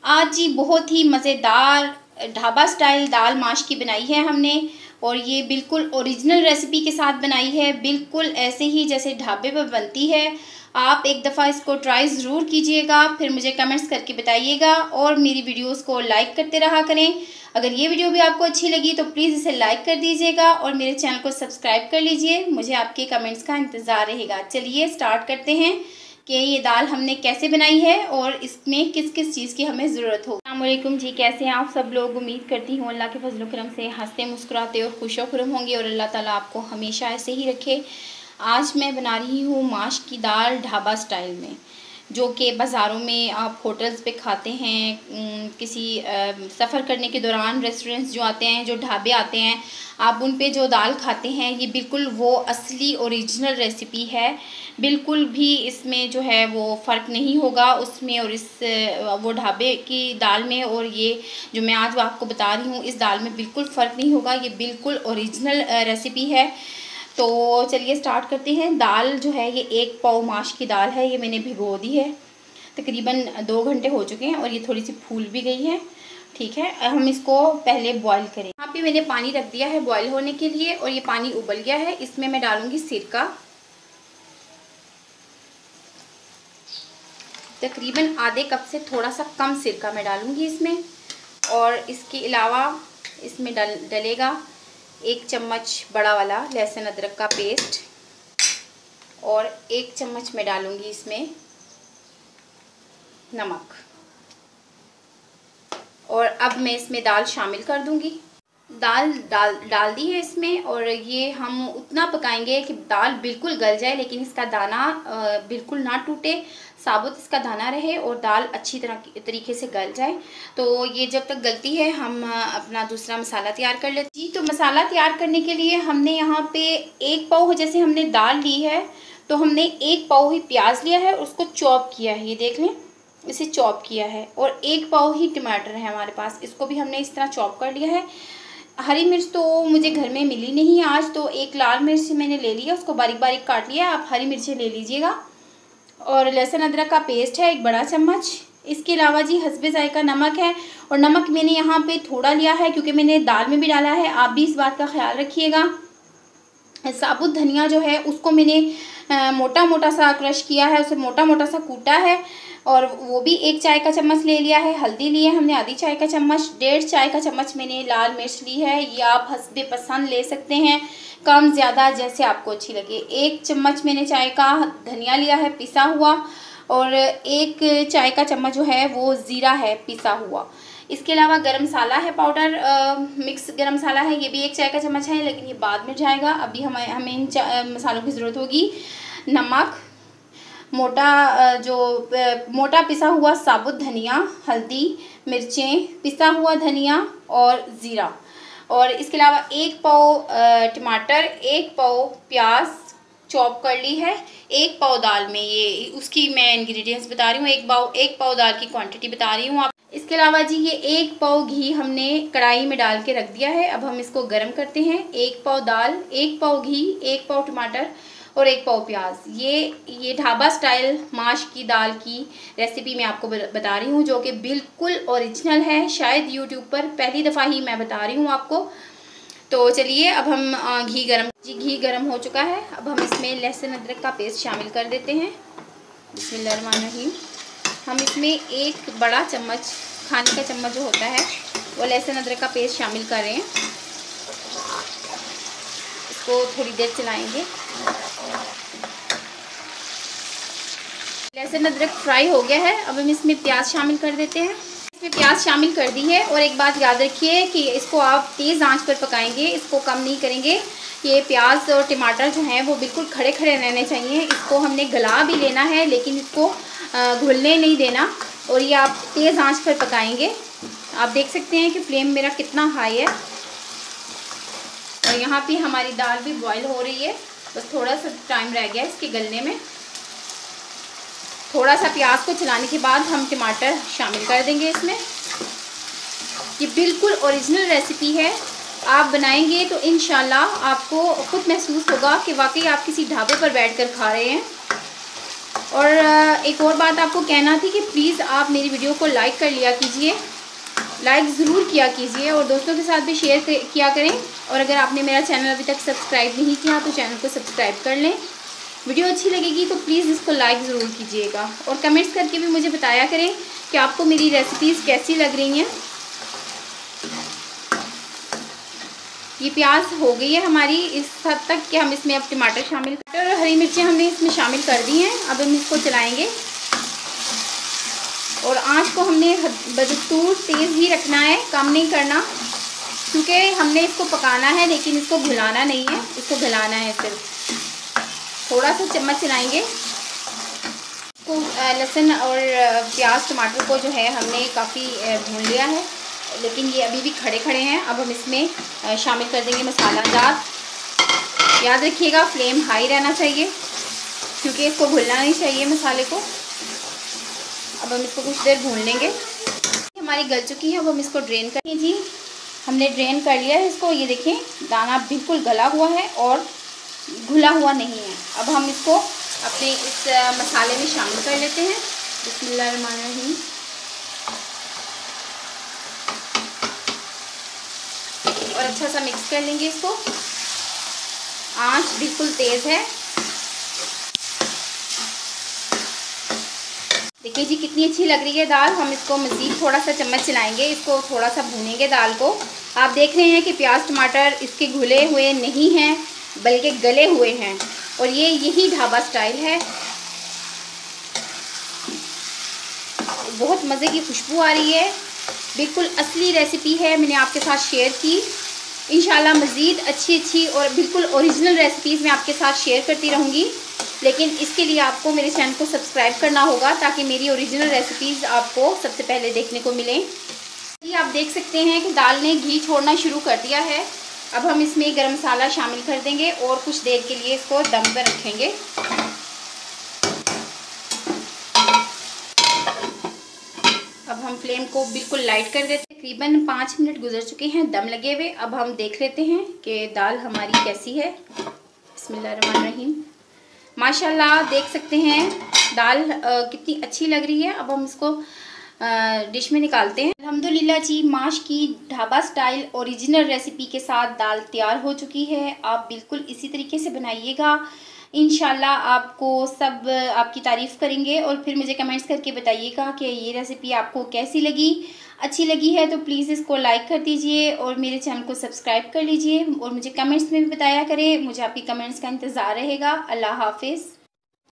आज जी बहुत ही मज़ेदार ढाबा स्टाइल दाल माश की बनाई है हमने, और ये बिल्कुल ओरिजिनल रेसिपी के साथ बनाई है, बिल्कुल ऐसे ही जैसे ढाबे पर बनती है। आप एक दफ़ा इसको ट्राई ज़रूर कीजिएगा, फिर मुझे कमेंट्स करके बताइएगा और मेरी वीडियोस को लाइक करते रहा करें। अगर ये वीडियो भी आपको अच्छी लगी तो प्लीज़ इसे लाइक कर दीजिएगा और मेरे चैनल को सब्सक्राइब कर लीजिए। मुझे आपके कमेंट्स का इंतज़ार रहेगा। चलिए स्टार्ट करते हैं कि ये दाल हमने कैसे बनाई है और इसमें किस किस चीज़ की हमें ज़रूरत हो। अस्सलाम वालेकुम जी, कैसे हैं आप सब लोग। उम्मीद करती हूँ अल्लाह के फजल करम से हंसते मुस्कुराते और खुश खुरम होंगे और अल्लाह ताला आपको हमेशा ऐसे ही रखे। आज मैं बना रही हूँ माश की दाल ढाबा स्टाइल में, जो कि बाज़ारों में आप होटल्स पे खाते हैं। किसी सफ़र करने के दौरान रेस्टोरेंट्स जो आते हैं, जो ढाबे आते हैं, आप उन पे जो दाल खाते हैं, ये बिल्कुल वो असली ओरिजिनल रेसिपी है। बिल्कुल भी इसमें जो है वो फ़र्क नहीं होगा उसमें और इस वो ढाबे की दाल में, और ये जो मैं आज आपको बता रही हूँ इस दाल में बिल्कुल फ़र्क नहीं होगा। ये बिल्कुल ओरिजिनल रेसिपी है। तो चलिए स्टार्ट करते हैं। दाल जो है ये 1 पाव माश की दाल है, ये मैंने भिगो दी है। तकरीबन 2 घंटे हो चुके हैं और ये थोड़ी सी फूल भी गई है। ठीक है, हम इसको पहले बॉईल करें। यहाँ पे मैंने पानी रख दिया है बॉईल होने के लिए और ये पानी उबल गया है। इसमें मैं डालूंगी सिरका, तकरीबन आधे कप से थोड़ा सा कम सिरका मैं डालूंगी इसमें। और इसके अलावा इसमें डलेगा 1 चम्मच बड़ा वाला लहसुन अदरक का पेस्ट और 1 चम्मच मैं डालूंगी इसमें नमक। और अब मैं इसमें दाल शामिल कर दूंगी। दाल डाल दी है इसमें और ये हम उतना पकाएंगे कि दाल बिल्कुल गल जाए, लेकिन इसका दाना बिल्कुल ना टूटे, साबुत इसका दाना रहे और दाल अच्छी तरीके से गल जाए। तो ये जब तक गलती है हम अपना दूसरा मसाला तैयार कर लेते हैं। तो मसाला तैयार करने के लिए हमने यहाँ पे 1 पाव जैसे हमने दाल ली है, तो हमने 1 पाव ही प्याज लिया है, उसको चॉप किया है, ये देख लें, इसे चॉप किया है। और 1 पाव ही टमाटर है हमारे पास, इसको भी हमने इस तरह चॉप कर लिया है। हरी मिर्च तो मुझे घर में मिली नहीं आज, तो 1 लाल मिर्च मैंने ले लिया, उसको बारीक बारीक काट लिया। आप हरी मिर्चें ले लीजिएगा। और लहसुन अदरक का पेस्ट है 1 बड़ा चम्मच। इसके अलावा जी हस्बे ज़ायका नमक है, और नमक मैंने यहाँ पे थोड़ा लिया है क्योंकि मैंने दाल में भी डाला है। आप भी इस बात का ख्याल रखिएगा। साबुत धनिया जो है उसको मैंने मोटा मोटा सा क्रश किया है, उसे मोटा मोटा सा कूटा है, और वो भी 1 चाय का चम्मच ले लिया है। हल्दी ली है हमने आधी चाय का चम्मच। 1.5 चाय का चम्मच मैंने लाल मिर्च ली है, ये आप हस्बे पसंद ले सकते हैं, कम ज़्यादा जैसे आपको अच्छी लगे। 1 चम्मच मैंने चाय का धनिया लिया है पिसा हुआ, और 1 चाय का चम्मच जो है वो ज़ीरा है पिसा हुआ। इसके अलावा गरम मसाला है पाउडर, मिक्स गरम मसाला है, ये भी 1 चाय का चम्मच है, लेकिन ये बाद में जाएगा। अभी हमें इन मसालों की ज़रूरत होगी। नमक, मोटा पिसा हुआ साबुत धनिया, हल्दी, मिर्चें, पिसा हुआ धनिया और ज़ीरा। और इसके अलावा 1 पाव टमाटर, 1 पाव प्याज चॉप कर ली है। 1 पाव दाल में, ये उसकी मैं इंग्रेडिएंट्स बता रही हूँ, 1 पाव दाल की क्वांटिटी बता रही हूँ आप। इसके अलावा जी ये 1 पाव घी हमने कढ़ाई में डाल के रख दिया है। अब हम इसको गर्म करते हैं। 1 पाव दाल, 1 पाव घी, 1 पाव टमाटर और 1 पाव प्याज। ये ढाबा स्टाइल माश की दाल की रेसिपी मैं आपको बता रही हूँ, जो कि बिल्कुल ओरिजिनल है। शायद यूट्यूब पर पहली दफ़ा ही मैं बता रही हूँ आपको। तो चलिए अब हम घी गर्म हो चुका है। अब हम इसमें लहसुन अदरक का पेस्ट शामिल कर देते हैं। बिस्मिल्लाहिर्रहमानिर्रहीम। हम इसमें 1 बड़ा चम्मच, खाने का चम्मच जो होता है, वो लहसुन अदरक का पेस्ट शामिल कर रहे हैं। इसको थोड़ी देर चलाएंगे। लहसुन अदरक फ्राई हो गया है। अब हम इसमें प्याज शामिल कर देते हैं। इसमें प्याज शामिल कर दी है। और एक बात याद रखिए कि इसको आप तेज़ आंच पर पकाएंगे, इसको कम नहीं करेंगे। ये प्याज और टमाटर जो हैं वो बिल्कुल खड़े खड़े रहने चाहिए। इसको हमने गला भी लेना है, लेकिन इसको घुलने नहीं देना, और ये आप तेज़ आंच पर पकाएंगे। आप देख सकते हैं कि फ्लेम मेरा कितना हाई है। और यहाँ पे हमारी दाल भी बॉईल हो रही है, बस थोड़ा सा टाइम रह गया इसके गलने में। थोड़ा सा प्याज को चलाने के बाद हम टमाटर शामिल कर देंगे इसमें। ये बिल्कुल ओरिजिनल रेसिपी है, आप बनाएंगे तो इंशाल्लाह आपको खुद महसूस होगा कि वाकई आप किसी ढाबे पर बैठकर खा रहे हैं। और एक और बात आपको कहना थी कि प्लीज़ आप मेरी वीडियो को लाइक कर लिया कीजिए, लाइक ज़रूर किया कीजिए और दोस्तों के साथ भी शेयर किया करें। और अगर आपने मेरा चैनल अभी तक सब्सक्राइब नहीं किया तो चैनल को सब्सक्राइब कर लें। वीडियो अच्छी लगेगी तो प्लीज़ इसको लाइक ज़रूर कीजिएगा और कमेंट्स करके भी मुझे बताया करें कि आपको मेरी रेसिपीज़ कैसी लग रही हैं। ये प्याज हो गई है हमारी इस हद तक कि हम इसमें अब टमाटर शामिल कर और हरी मिर्चें हमने इसमें शामिल कर दी हैं। अब हम इसको चलाएंगे और आंच को हमने बदस्तूर तेज़ ही रखना है, कम नहीं करना, क्योंकि हमने इसको पकाना है लेकिन इसको घुलाना नहीं है, इसको गलाना है। सिर्फ थोड़ा सा चम्मच चलाएंगे। तो लहसुन और प्याज टमाटर को जो है हमने काफ़ी भून लिया है, लेकिन ये अभी भी खड़े खड़े हैं। अब हम इसमें शामिल कर देंगे मसाला जार। याद रखिएगा फ्लेम हाई रहना चाहिए क्योंकि इसको भूनना नहीं चाहिए मसाले को। अब हम इसको कुछ देर भून लेंगे। हमारी गल चुकी है, अब हम इसको ड्रेन करेंगे। जी हमने ड्रेन कर लिया है इसको। ये देखें दाना बिल्कुल गला हुआ है और घुला हुआ नहीं है। अब हम इसको अपने इस मसाले में शामिल कर लेते हैं। बिस्मिल्लाहिर्रहमानिर्रहीम। और अच्छा सा मिक्स कर लेंगे इसको। आंच बिल्कुल तेज़ है। देखिए जी कितनी अच्छी लग रही है दाल। हम इसको मज़ीद थोड़ा सा चम्मच चलाएंगे, इसको थोड़ा सा भूनेंगे दाल को। आप देख रहे हैं कि प्याज टमाटर इसके घुले हुए नहीं हैं बल्कि गले हुए हैं और यही ढाबा स्टाइल है। बहुत मज़े की खुशबू आ रही है, बिल्कुल असली रेसिपी है, मैंने आपके साथ शेयर की। इंशाल्लाह मज़ीद अच्छी और बिल्कुल ओरिजिनल रेसिपीज़ मैं आपके साथ शेयर करती रहूँगी, लेकिन इसके लिए आपको मेरे चैनल को सब्सक्राइब करना होगा ताकि मेरी ओरिजिनल रेसिपीज़ आपको सबसे पहले देखने को मिलें। जी आप देख सकते हैं कि दाल ने घी छोड़ना शुरू कर दिया है। अब हम इसमें गरम मसाला शामिल कर देंगे और कुछ देर के लिए इसको दम पर रखेंगे। अब हम फ्लेम को बिल्कुल लाइट कर देते हैं। तकरीबन 5 मिनट गुजर चुके हैं दम लगे हुए। अब हम देख लेते हैं कि दाल हमारी कैसी है। बिस्मिल्लाहिर्रहमानिर्रहीम। माशाल्लाह देख सकते हैं दाल कितनी अच्छी लग रही है। अब हम इसको डिश में निकालते हैं। अल्हम्दुलिल्लाह जी माश की ढाबा स्टाइल ओरिजिनल रेसिपी के साथ दाल तैयार हो चुकी है। आप बिल्कुल इसी तरीके से बनाइएगा, इंशाल्लाह आपको सब आपकी तारीफ़ करेंगे और फिर मुझे कमेंट्स करके बताइएगा कि ये रेसिपी आपको कैसी लगी। अच्छी लगी है तो प्लीज़ इसको लाइक कर दीजिए और मेरे चैनल को सब्सक्राइब कर लीजिए और मुझे कमेंट्स में भी बताया करें। मुझे आपकी कमेंट्स का इंतज़ार रहेगा। अल्लाह हाफिज़।